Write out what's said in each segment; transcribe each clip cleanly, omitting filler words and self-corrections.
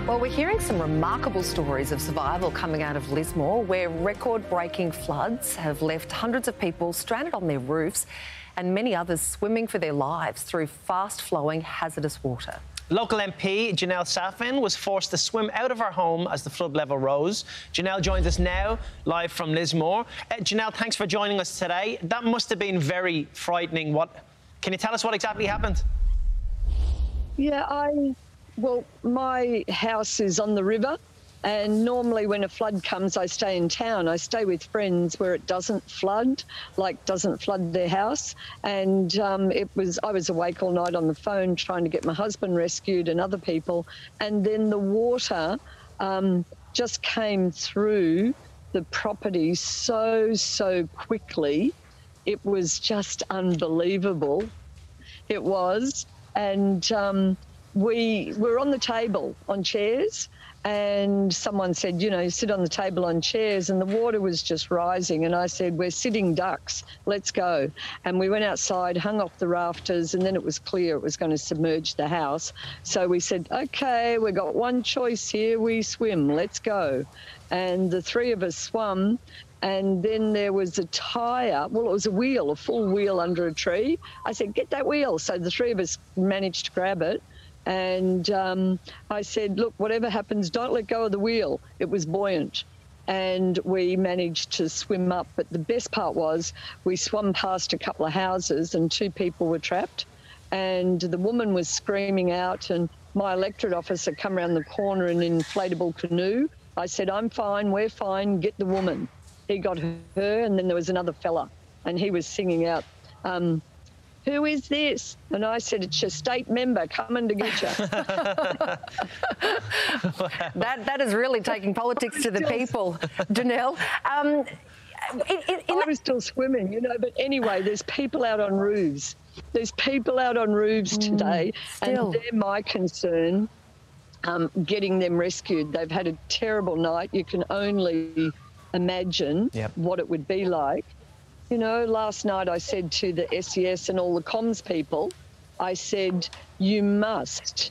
Well, we're hearing some remarkable stories of survival coming out of Lismore, where record-breaking floods have left hundreds of people stranded on their roofs and many others swimming for their lives through fast-flowing hazardous water. Local MP Janelle Saffin was forced to swim out of her home as the flood level rose. Janelle joins us now, live from Lismore. Janelle, thanks for joining us today. That must have been very frightening. Can you tell us what exactly happened? Yeah, well, my house is on the river, and normally when a flood comes, I stay in town. I stay with friends where it doesn't flood, doesn't flood their house. And I was awake all night on the phone trying to get my husband rescued and other people. And then the water just came through the property so quickly. It was just unbelievable. It was. And we were on the table on chairs, and someone said, you know, sit on the table on chairs, and the water was just rising. And I said, we're sitting ducks, let's go. And we went outside, hung off the rafters, and then it was clear it was going to submerge the house. So we said, okay, we've got one choice here, we swim, let's go. And the three of us swum. And then there was a tyre, well, it was a wheel, a full wheel under a tree. I said, get that wheel. So the three of us managed to grab it. And I said, look, whatever happens, don't let go of the wheel. It was buoyant. And we managed to swim up. But the best part was we swum past a couple of houses and two people were trapped. And the woman was screaming out, and my electorate officer come around the corner in an inflatable canoe. I said, I'm fine, we're fine, get the woman. He got her, and then there was another fella, and he was singing out, who is this? And I said, it's your state member coming to get you. That is really taking politics to the people, Janelle. I was still swimming, you know, but anyway, there's people out on roofs. There's people out on roofs today, and they're my concern, getting them rescued. They've had a terrible night. You can only imagine what it would be like. You know, last night I said to the SES and all the comms people, I said, you must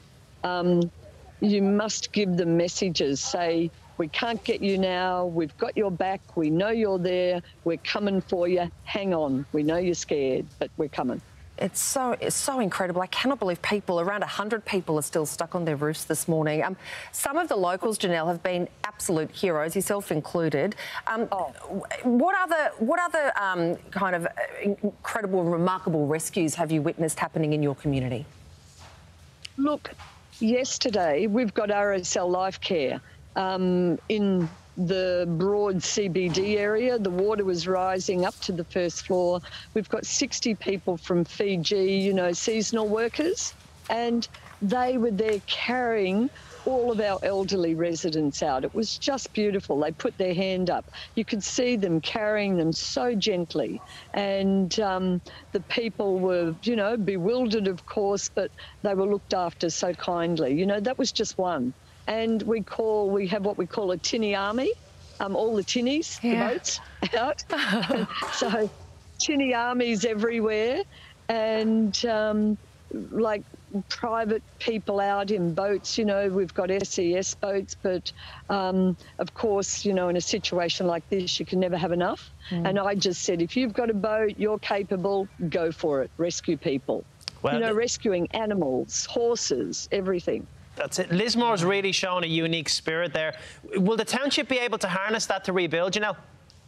give them messages. Say, we can't get you now, we've got your back, we know you're there, we're coming for you, hang on, we know you're scared, but we're coming. It's so incredible. I cannot believe around 100 people are still stuck on their roofs this morning. Some of the locals, Janelle, have been absolute heroes, yourself included. What other kind of incredible, remarkable rescues have you witnessed happening in your community? Look, yesterday we've got RSL Life Care in the broad CBD area. The water was rising up to the first floor. We've got 60 people from Fiji, you know, seasonal workers, and they were there carrying all of our elderly residents out. It was just beautiful. They put their hand up. You could see them carrying them so gently. And the people were, you know, bewildered, of course, but they were looked after so kindly. You know, that was just one. And we have what we call a tinny army, all the tinnies, the boats out. So tinny armies everywhere, and like private people out in boats. You know, we've got SES boats, but of course, you know, in a situation like this, you can never have enough. And I just said, if you've got a boat, you're capable, go for it, rescue people. Well, you know, rescuing animals, horses, everything. That's it. Lismore's really shown a unique spirit there. Will the township be able to harness that to rebuild, Janelle?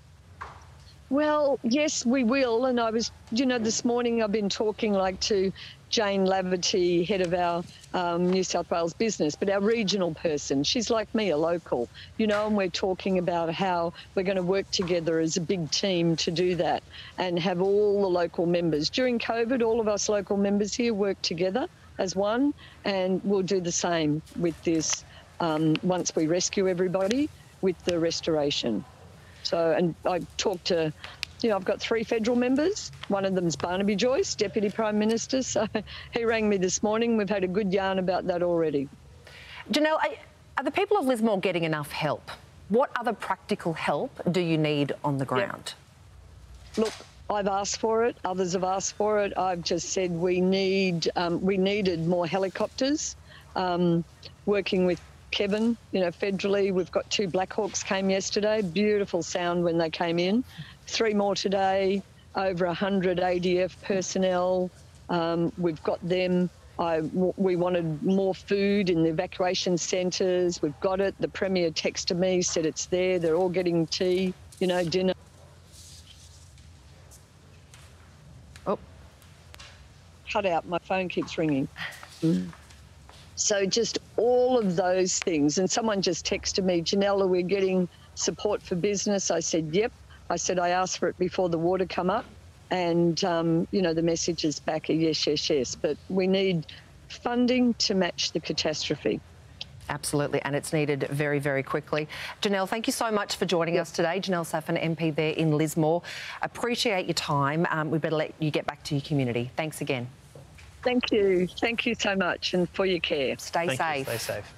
Well, yes, we will. And I was, you know, this morning I've been talking to Jane Laverty, head of our New South Wales business, but our regional person. She's like me, a local, you know, and we're talking about how we're going to work together as a big team to do that and have all the local members. During COVID, all of us local members here worked together as one, and we'll do the same with this once we rescue everybody with the restoration. So, and I talked to, you know, I've got 3 federal members. One of them's Barnaby Joyce, Deputy Prime Minister. So he rang me this morning. We've had a good yarn about that already. Janelle, are the people of Lismore getting enough help? What other practical help do you need on the ground? Look, I've asked for it. Others have asked for it. I've just said we needed more helicopters, working with Kevin, you know, federally, we've got 2 Black Hawks came yesterday. Beautiful sound when they came in. 3 more today, over 100 ADF personnel. We've got them. We wanted more food in the evacuation centres. We've got it. The Premier texted me, said it's there. They're all getting tea, you know, dinner. Oh, cut out. My phone keeps ringing. So just all of those things. And someone just texted me, Janelle, are we getting support for business? I said, yep. I said, I asked for it before the water come up. And, you know, the messages back are yes, yes, yes. But we need funding to match the catastrophe. Absolutely, and it's needed very, very quickly. Janelle, thank you so much for joining us today. Janelle Saffin, MP there in Lismore. Appreciate your time. We better let you get back to your community. Thanks again. Thank you. Thank you so much, and for your care. Stay safe. Stay safe.